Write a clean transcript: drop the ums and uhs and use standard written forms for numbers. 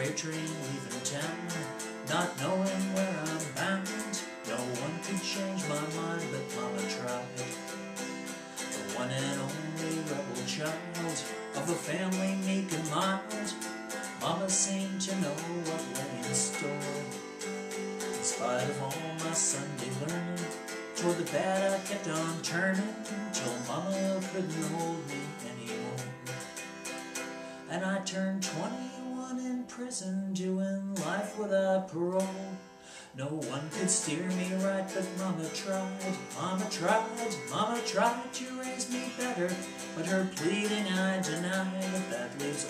train leaving town, not knowing where I'm bound. No one could change my mind, but Mama tried. The one and only rebel child of a family meek and mild, Mama seemed to know what lay in store. In spite of all my Sunday learning, toward the bad I kept on turning, till Mama couldn't hold me anymore. And I turned 21 in prison, doing life without parole. No one could steer me right, but Mama tried. Mama tried, Mama tried to raise me better, but her pleading I denied. That leaves